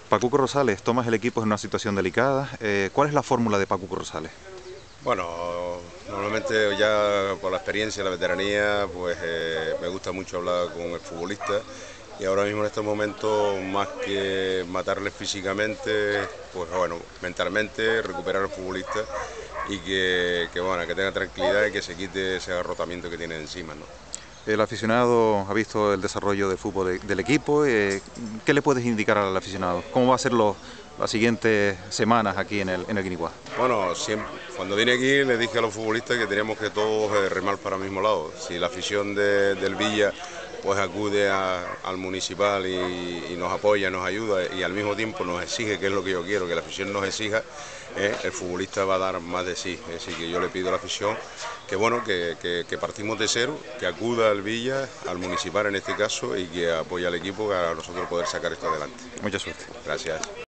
Pacuco Rosales, tomas el equipo en una situación delicada. ¿Cuál es la fórmula de Pacuco Rosales? Bueno, normalmente ya por la experiencia, la veteranía, pues me gusta mucho hablar con el futbolista y ahora mismo en estos momentos, más que matarle físicamente, pues bueno, mentalmente recuperar al futbolista y bueno, que tenga tranquilidad y que se quite ese agarrotamiento que tiene encima, ¿no? El aficionado ha visto el desarrollo del fútbol del equipo. ¿Qué le puedes indicar al aficionado? ¿Cómo va a ser las siguientes semanas aquí en el Guinicuá? Bueno, siempre, cuando vine aquí le dije a los futbolistas que teníamos que todos remar para el mismo lado. Si la afición del Villa pues acude al municipal y nos apoya, nos ayuda y al mismo tiempo nos exige, que es lo que yo quiero, que la afición nos exija, el futbolista va a dar más de sí. Es decir, que yo le pido a la afición que bueno, que partimos de cero, que acuda al Villa, al municipal en este caso, y que apoye al equipo para nosotros poder sacar esto adelante. Mucha suerte. Gracias.